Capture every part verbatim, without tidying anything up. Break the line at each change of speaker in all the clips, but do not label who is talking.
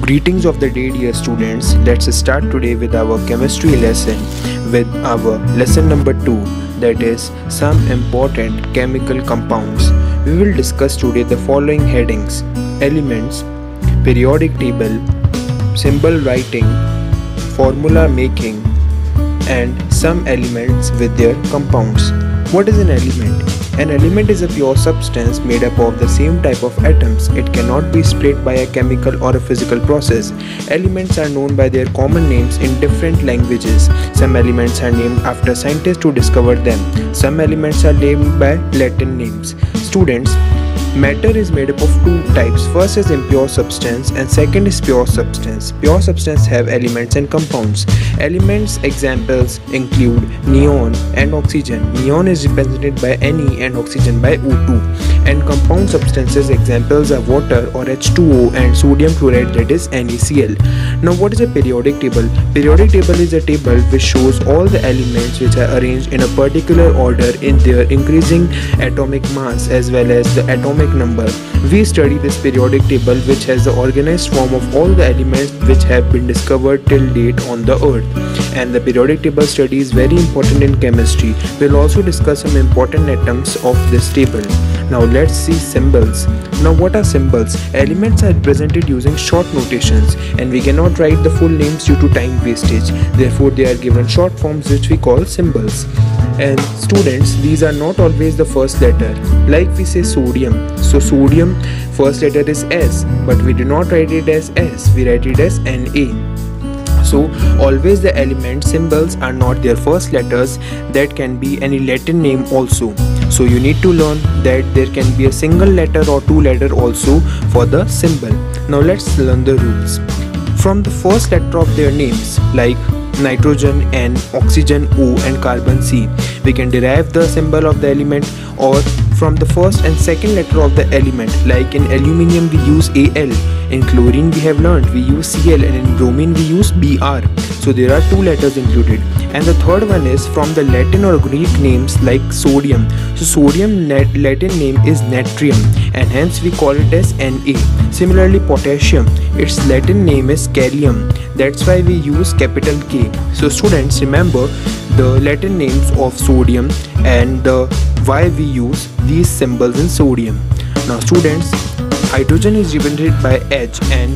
Greetings of the day, dear students. Let's start today with our chemistry lesson with our lesson number two, that is some important chemical compounds. We will discuss today the following headings: elements, periodic table, symbol writing, formula making, and some elements with their compounds. What is an element? An element is a pure substance made up of the same type of atoms. It cannot be split by a chemical or a physical process. Elements are known by their common names in different languages. Some elements are named after scientists who discovered them. Some elements are named by Latin names. Students, matter is made up of two types. First is impure substance and second is pure substance. Pure substance have elements and compounds. Elements examples include neon and oxygen. Neon is represented by Ne and oxygen by O two. And compound substances examples are water or H two O and sodium chloride, that is NaCl. Now what is a periodic table? Periodic table is a table which shows all the elements which are arranged in a particular order in their increasing atomic mass as well as the atomic number. We study this periodic table which has the organized form of all the elements which have been discovered till date on the earth. And the periodic table study is very important in chemistry. We'll also discuss some important atoms of this table. Now let's see symbols. Now what are symbols? Elements are represented using short notations and we cannot write the full names due to time wastage. Therefore they are given short forms which we call symbols. And students, these are not always the first letter. Like we say sodium. So sodium first letter is S, but we do not write it as S, we write it as Na. So always the element symbols are not their first letters. That can be any Latin name also. So you need to learn that there can be a single letter or two letter also for the symbol. Now let's learn the rules. From the first letter of their names, like nitrogen N, oxygen O and carbon C, we can derive the symbol of the element, or from the first and second letter of the element, like in aluminium we use Al, in chlorine we have learned we use Cl, and in bromine we use Br. So there are two letters included. And the third one is from the Latin or Greek names like sodium. So sodium net Latin name is natrium and hence we call it as Na. Similarly potassium, its Latin name is kalium. That's why we use capital K. So students, remember the Latin names of sodium and the why we use these symbols in sodium. Now students, hydrogen is represented by H and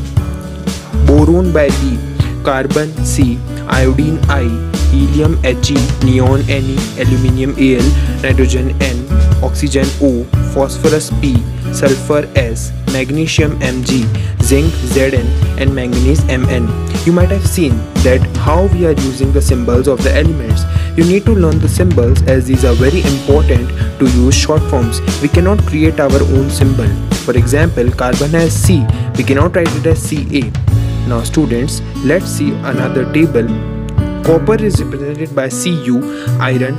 boron by B, carbon C, iodine I, helium He, neon Ne, aluminium Al, nitrogen N, oxygen O, phosphorus P, sulfur S, magnesium Mg, zinc Zn and manganese Mn. You might have seen that how we are using the symbols of the elements. You need to learn the symbols as these are very important to use short forms. We cannot create our own symbol. For example, carbon has C, we cannot write it as Ca. Now students, let's see another table. Copper is represented by Cu, iron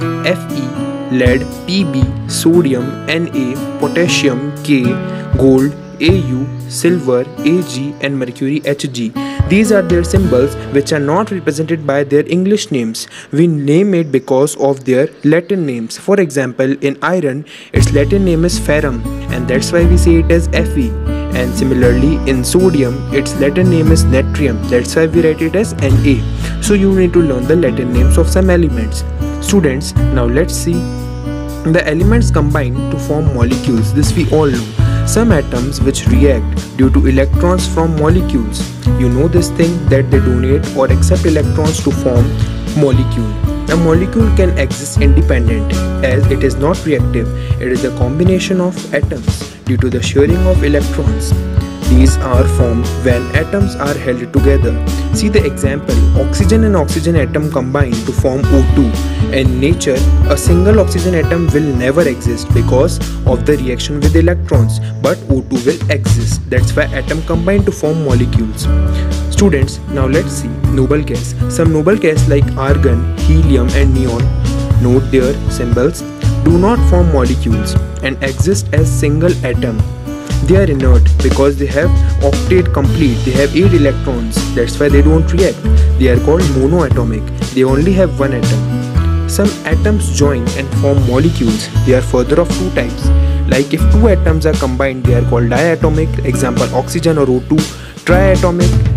Fe, lead Pb, sodium Na, potassium K, gold Au, silver Ag and mercury Hg. These are their symbols which are not represented by their English names. We name it because of their Latin names. For example, in iron, its Latin name is ferrum and that's why we say it as Fe. And similarly in sodium, its Latin name is natrium, that's why we write it as Na. So you need to learn the Latin names of some elements. Students, now let's see the elements combine to form molecules. This we all know. Some atoms which react due to electrons from molecules. You know this thing that they donate or accept electrons to form molecule. A molecule can exist independent as it is not reactive. It is a combination of atoms due to the sharing of electrons. These are formed when atoms are held together. See the example, oxygen and oxygen atom combine to form O two. In nature, a single oxygen atom will never exist because of the reaction with electrons, but O two will exist. That's why atoms combine to form molecules. Students, now let's see noble gas. Some noble gas like argon, helium and neon, note their symbols, do not form molecules and exist as single atom. They are inert because they have octet complete, they have eight electrons, that's why they don't react. They are called monoatomic, they only have one atom. Some atoms join and form molecules, they are further of two types. Like if two atoms are combined, they are called diatomic, example oxygen or O two. Triatomic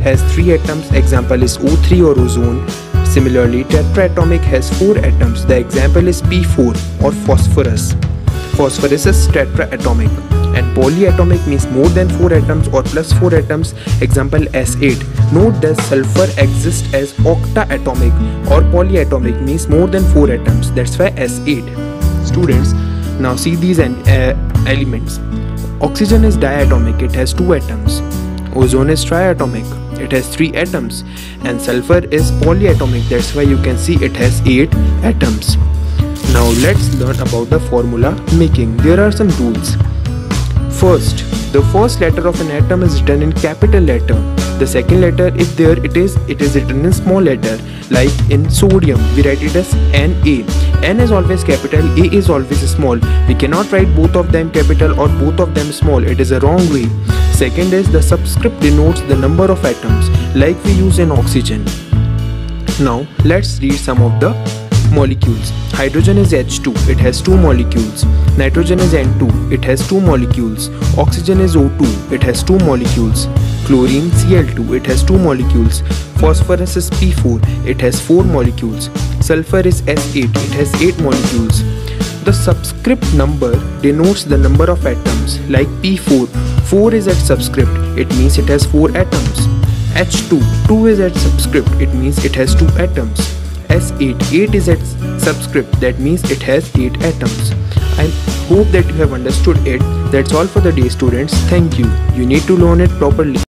has three atoms, example is O three or ozone. Similarly, tetraatomic has four atoms, the example is P four or phosphorus. Phosphorus is tetraatomic. And polyatomic means more than four atoms or plus four atoms, example S eight. Note that sulfur exists as octaatomic or polyatomic means more than four atoms, that's why S eight. Students, now see these uh, elements. Oxygen is diatomic, it has two atoms. Ozone is triatomic, it has three atoms. And sulfur is polyatomic, that's why you can see it has eight atoms. Now let's learn about the formula making. There are some rules. First, the first letter of an atom is written in capital letter. The second letter, if there it is, it is written in small letter. Like in sodium, we write it as Na. N is always capital, A is always small. We cannot write both of them capital or both of them small. It is a wrong way. Second is the subscript denotes the number of atoms, like we use in oxygen. Now let's read some of the molecules. Hydrogen is H two, it has two molecules. Nitrogen is N two, it has two molecules. Oxygen is O two, it has two molecules. Chlorine C L two, it has two molecules. Phosphorus is P four, it has four molecules. Sulfur is S eight, it has eight molecules. The subscript number denotes the number of atoms, like P four. four is at subscript, it means it has four atoms. H two, two is at subscript, it means it has two atoms. S eight, eight is at subscript, that means it has eight atoms. I hope that you have understood it. That's all for the day, students. Thank you. You need to learn it properly.